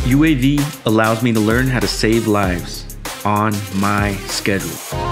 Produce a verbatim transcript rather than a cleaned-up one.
U A V allows me to learn how to save lives on my schedule.